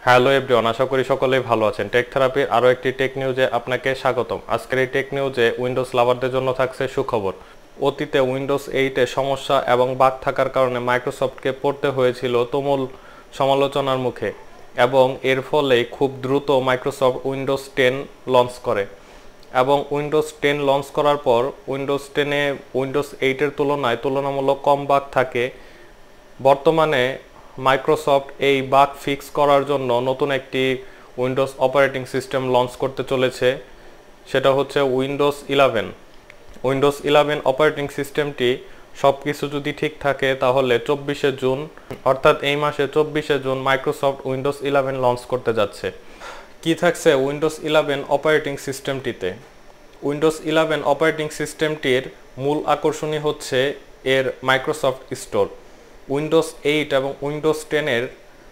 Hello everyone, আশা করি সকলেই ভালো আছেন। টেক থেরাপির আরও একটি টেক নিউজে আপনাকে স্বাগতম। আজকের এই টেক নিউজে উইন্ডোজ লাভারদের জন্য থাকছে সুখবর। অতীতে উইন্ডোজ 8-এ সমস্যা এবং বাগ থাকার কারণে মাইক্রোসফটকে পড়তে হয়েছিল তুমুল সমালোচনার মুখে, এবং এর ফলে খুব দ্রুত মাইক্রোসফট উইন্ডোজ 10 লঞ্চ করে। এবং উইন্ডোজ 10 লঞ্চ করার পর উইন্ডোজ 10-এ উইন্ডোজ 8-এর তুলনায় তুলনামূলক কম বাগ থাকে। বর্তমানে মাইক্রোসফট এই বাগ ফিক্স করার জন্য নতুন একটি উইন্ডোজ অপারেটিং সিস্টেম লঞ্চ করতে চলেছে, সেটা হচ্ছে উইন্ডোজ 11। উইন্ডোজ 11 অপারেটিং সিস্টেমটি সব কিছু যদি ঠিক থাকে তাহলে 24শে জুন, অর্থাৎ এই মাসে 24শে জুন মাইক্রোসফট উইন্ডোজ 11 লঞ্চ করতে যাচ্ছে। কি থাকছে উইন্ডোজ 11 অপারেটিং সিস্টেমটিতে? উইন্ডোজ 11 অপারেটিং সিস্টেমটির মূল আকর্ষণই হচ্ছে এর মাইক্রোসফট স্টোর। উইন্ডোজ 8 এবং উইন্ডোজ 10-এর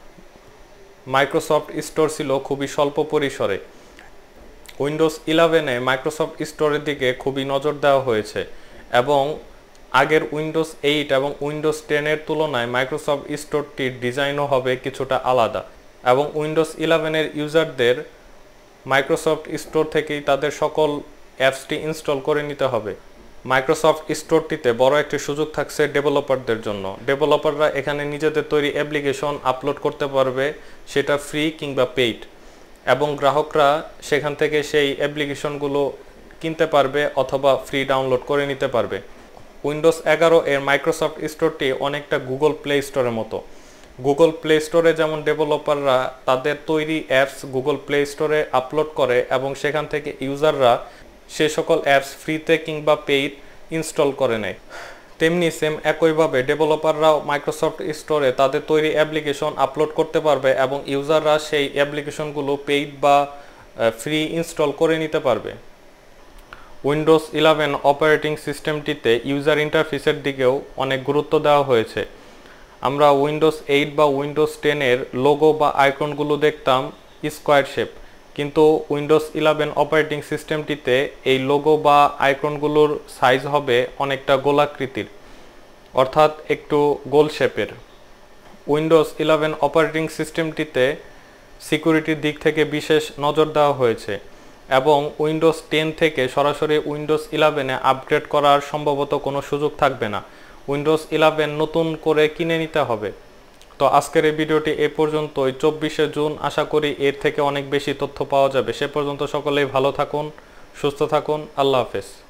মাইক্রোসফট স্টোর ছিল খুবই স্বল্প পরিসরে। উইন্ডোজ 11-এ মাইক্রোসফট স্টোরের দিকে খুবই নজর দেওয়া হয়েছে, এবং আগের উইন্ডোজ 8 এবং উইন্ডোজ 10-এর তুলনায় মাইক্রোসফট স্টোরটির ডিজাইনও হবে কিছুটা আলাদা, এবং উইন্ডোজ 11-এর ইউজারদের মাইক্রোসফট স্টোর থেকেই তাদের সকল অ্যাপসটি ইনস্টল করে নিতে হবে। মাইক্রোসফট স্টোরটিতে বড় একটি সুযোগ থাকছে ডেভেলপারদের জন্য। ডেভেলপাররা এখানে নিজেদের তৈরি অ্যাপ্লিকেশন আপলোড করতে পারবে, সেটা ফ্রি কিংবা পেইড, এবং গ্রাহকরা সেখান থেকে সেই অ্যাপ্লিকেশনগুলো কিনতে পারবে অথবা ফ্রি ডাউনলোড করে নিতে পারবে। উইন্ডোজ 11 এর মাইক্রোসফট স্টোরটি অনেকটা গুগল প্লে স্টোরের মতো। গুগল প্লে স্টোরে যেমন ডেভেলপাররা তাদের তৈরি অ্যাপস গুগল প্লে স্টোরে আপলোড করে এবং সেখান থেকে ইউজাররা সে সকল অ্যাপস ফ্রিতে কিংবা পেইড ইনস্টল করে নেয়, তেমনি সেম একইভাবে ডেভেলপাররাও মাইক্রোসফট স্টোরে তাদের তৈরি অ্যাপ্লিকেশন আপলোড করতে পারবে এবং ইউজাররা সেই অ্যাপ্লিকেশনগুলো পেইড বা ফ্রি ইনস্টল করে নিতে পারবে। উইন্ডোজ 11 অপারেটিং সিস্টেমটিতে ইউজার ইন্টারফেসের দিকেও অনেক গুরুত্ব দেওয়া হয়েছে। আমরা উইন্ডোজ 8 বা উইন্ডোজ 10-এর লোগো বা আইকনগুলো দেখতাম স্কোয়ার শেপ, কিন্তু উইন্ডোজ 11 অপারেটিং সিস্টেমটিতে এই লোগো বা আইকনগুলোর সাইজ হবে অনেকটা গোলাকৃতির, অর্থাৎ একটু গোল শেপের। উইন্ডোজ 11 অপারেটিং সিস্টেমটিতে সিকিউরিটির দিক থেকে বিশেষ নজর দেওয়া হয়েছে, এবং উইন্ডোজ 10 থেকে সরাসরি উইন্ডোজ 11-এ আপগ্রেড করার সম্ভবত কোনো সুযোগ থাকবে না। উইন্ডোজ 11 নতুন করে কিনে নিতে হবে। তো আজকের এই ভিডিওটি এ পর্যন্তই। 24শে জুন আশা করি এর থেকে অনেক বেশি তথ্য পাওয়া যাবে। সে পর্যন্ত সকলেই ভালো থাকুন, সুস্থ থাকুন। আল্লাহ হাফেজ।